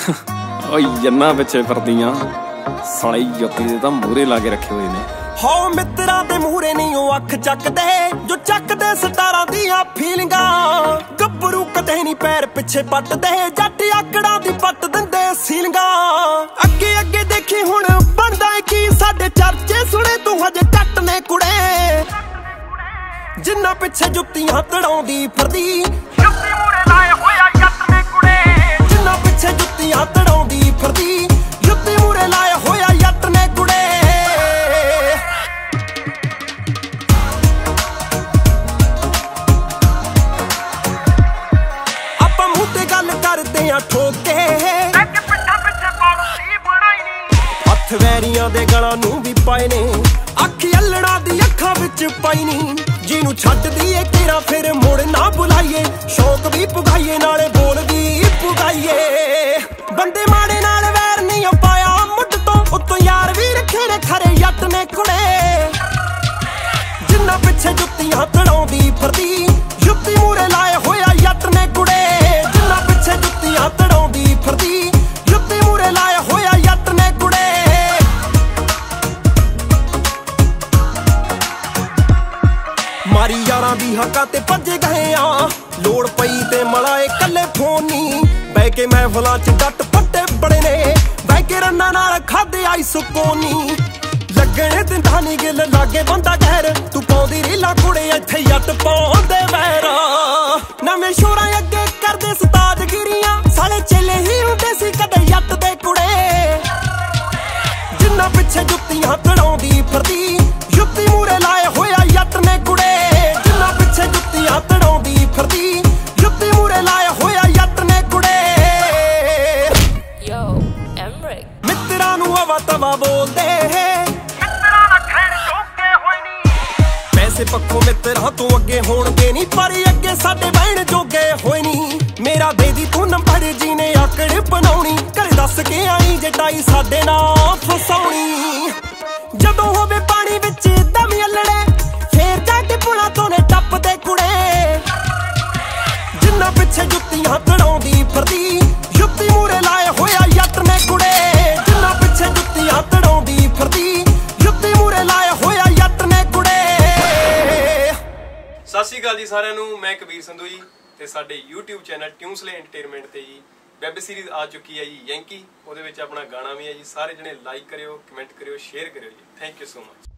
ਓਏ ਜੰਨਾ ਪਿੱਛੇ ਫਿਰਦੀਆਂ ਸਾਲੀ ਜੁੱਤੀ ਦੇ ਤਾਂ ਮੂਹਰੇ ਲਾ ਕੇ ਰੱਖੇ ਹੋਏ ਨੇ। ਹੋ ਮਿੱਤਰਾਂ ਦੇ ਮੂਹਰੇ ਨਹੀਂ ਉਹ ਅੱਖ ਚੱਕਦੇ ਜੋ ਚੱਕਦੇ ਸਟਾਰਾਂ ਦੀਆਂ ਫੀਲਿੰਗਾਂ। ਗੱਭਰੂ ਕਦੇ ਨਹੀਂ ਪੈਰ ਪਿੱਛੇ ਪੱਟਦੇ ਜੱਟ ਆਕੜਾਂ ਦੀ ਪੱਟ ਦਿੰਦੇ ਸੀਲਿੰਗਾਂ। ਅੱਗੇ ਅੱਗੇ ਦੇਖੀ ਹੁਣ ਬਣਦਾ ਕੀ ਸਾਡੇ ਚਰਚੇ ਸੁਣੇ ਤੂੰ ਹਜੇ ਕੱਟ ਨੇ ਕੁੜੇ। ਜਿੰਨਾ ਪਿੱਛੇ ਜੁੱਤੀਆਂ ਤੜਾਉਂਦੀ ਫਿਰਦੀ ਜੁੱਤੀ ਮੂਹਰੇ ਲਾਏ ਹੋਇਆ ਜੱਟ ਨੇ ਕੁੜੇ। ਜਿੰਨਾ ਪਿੱਛੇ ਜੁੱਤੀਆਂ ਤੜਾਉਂਦੀ ਫਿਰਦੀ ਜੁੱਤੀ ਮੂਹਰੇ ਲਾਏ ਹੋਇਆ ਜੱਟ ਨੇ ਕੁੜੇ। ਆਪਾਂ ਮੂੰਹ ਤੇ ਗੱਲ ਕਰਦੇ ਆ ਠੋਕੇ ਹੱਥ ਵੈਰੀਆਂ ਦੇ ਗਲਾਂ ਨੂੰ ਵੀ ਪਾਏ ਨੇ। ਅੱਖ ਅਲੜਾ ਦੀ ਅੱਖਾਂ ਵਿੱਚ ਪਾਈ ਨੀ ਜਿਹਨੂੰ ਛੱਡਦੀ ਏ ਤੇਰਾ ਫਿਰ ਮੁੜ ਨਾ ਬੁਲਾਈਏ। ਸ਼ੌਕ ਵੀ ਪੁਗਾਈਏ ਨਾਲੇ ਬੋਲ ਵੀ ਪੁਗਾਈਏ। ਬੰਦੇ ਮਾੜੇ ਨਾਲ ਵੈਰ ਨਹੀਂ ਪਾਇਆ ਮੁੱਢ ਤੋਂ ਉੱਤੋਂ ਯਾਰ ਵੀ ਰੱਖੇ ਨੇ ਖਰੇ ਜੱਟ ਨੇ ਕੁੜੇ। ਜਿੰਨਾ ਪਿੱਛੇ ਜੁੱਤੀਆਂ ਤੜਾਉਂਦੀ ਫਿਰਦੀ ਜੁੱਤੀ ਮੂਹਰੇ ਲਾਏ ਹੋਇਆ ਜੱਟ ਨੇ ਕੁੜੇ। ਜਿੰਨਾ ਪਿੱਛੇ ਜੁੱਤੀਆਂ ਤੜਾਉਂਦੀ ਫਿਰਦੀ ਜੁੱਤੀ ਮੂਹਰੇ ਲਾਏ ਹੋਇਆ ਜੱਟ ਨੇ ਕੁੜੇ। ਮਾਰੀ ਯਾਰਾਂ ਦੀ ਹੱਕਾਂ ਤੇ ਭੱਜੇ ਗਏ ਆ ਲੋੜ ਪਈ ਤੇ ਮਲਾਏ ਕੱਲੇ ਫੋਨ ਨੀ। ਬਹਿ ਕੇ ਮਹਿਫਲਾਂ ਚ ਡੱਟ ਫੱਟੇ ਬੜੇ ਨੇ ਬਹਿ ਕੇ ਰੰਨਾਂ ਨਾਲ ਖਾਦੇ ਆਈ ਸੁਕੋਨੀ। ਲੱਗਣੇ ਦਿੰਦਾ ਨੀ ਗਿੱਲ ਲਾਗੇ ਬੰਦਾ ਗਹਿਰ ਤੂੰ ਪਾਉਂਦੀ ਰੀਲਾਂ ਕੁੜੇ ਇੱਥੇ ਜੱਟ ਪਾਉਂਦੇ ਵੈਰ। ਨਵੇਂ ਸ਼ੋਰਾਂ ਅੱਗੇ ਕਰਦੇ ਸਤਾਦਗਿਰੀਆਂ ਸਾਲੇ ਚੇਲੇ ਹੀ ਹੁੰਦੇ ਸੀ ਕਦੇ ਜੱਟ ਦੇ ਕੁੜੇ। ਜਿੰਨਾ ਪਿੱਛੇ ਜੁੱਤੀਆਂ ਤੜਾਉਂਦੀ ਫਿਰਦੀ ਜੁੱਤੀ ਮੂਹਰੇ ਲਾਏ ਹੋਇਆ ਜੱਟ ਨੇ ਕੁੜੇ। ਜਿੰਨਾ ਪਿੱਛੇ ਜੁੱਤੀਆਂ ਤੜਾਉਂਦੀ ਫਿਰਦੀ ਜੁੱਤੀ ਮੂਹਰੇ ਲਾਏ ਹੋਇਆ ਜੱਟ ਨੇ ਕੁੜੇ। ਮਿੱਤਰਾਂ ਨੂੰ ਹਵਾ ਤਵਾ ਬੋਲਦੇ ਮਿੱਤਰਾਂ ਦਾ ਖੈਰ ਚੋਕੇ ਹੋਏ ਨੀ। ਪੈਸੇ ਪੱਖੋਂ ਮਿੱਤਰਾਂ ਤੋਂ ਅੱਗੇ ਹੋਣਗੇ ਨੀ ਪਰ ਅੱਗੇ ਸਾਡੇ ਬਹਿਣ ਜੋਗੇ ਹੋਏ ਨੀ। ਮੇਰਾ ਦੇ ਦੀ ਤੂੰ ਨੰਬਰ ਜੀ ਨੇ ਆਕੜ ਬਣਾਉਣੀ ਘਰੇ ਦੱਸ ਕੇ ਆਈ ਜਟਾਈ ਸਾਡੇ ਨਾਲ ਫਸਾਉਣੀ। ਜਦੋਂ ਹੋਵੇ ਪਾਣੀ ਵਿੱਚ ਦਮ ਅਲੜੇ ਫੇਰ ਜਾ ਕੇ ਪੁਣਾ ਤੋਂ ਨੇ ਟੱਪਦੇ ਕੁੜੇ। ਜਿੰਨਾ ਪਿੱਛੇ ਜੁੱਤੀਆਂ ਤੜਾਉਂਦੀ ਫਿਰਦੀ ਜੁੱਤੀ ਮੂਹਰੇ ਲਾਏ ਹੋਇਆ ਜੱਟ ਨੇ ਕੁੜੇ। ਜਿੰਨਾ ਪਿੱਛੇ ਜੁੱਤੀਆਂ ਤੜਾਉਂਦੀ ਫਿਰਦੀ ਜੁੱਤੀ ਮੂਹਰੇ ਲਾਏ ਹੋਇਆ ਜੱਟ ਨੇ ਕੁੜੇ। ਸਤਿ ਸ਼੍ਰੀ ਅਕਾਲ ਜੀ ਸਾਰਿਆਂ ਨੂੰ, ਮੈਂ ਕਬੀਰ ਸੰਧੂ ਜੀ ਤੇ ਸਾਡੇ YouTube ਚੈਨਲ ਟਿਊਨਸਲੇ ਐਂਟਰਟੇਨਮੈਂਟ ਤੇ ਜੀ ਵੈਬ ਸੀਰੀਜ਼ ਆ ਚੁੱਕੀ ਹੈ ਜੀ ਯੈਂਕੀ। ਉਹਦੇ ਵਿੱਚ ਆਪਣਾ ਗਾਣਾ ਵੀ ਹੈ ਜੀ। ਸਾਰੇ ਜਣੇ ਲਾਈਕ ਕਰਿਓ, ਕਮੈਂਟ ਕਰਿਓ, ਸ਼ੇਅਰ ਕਰਿਓ ਜੀ। Thank you so much.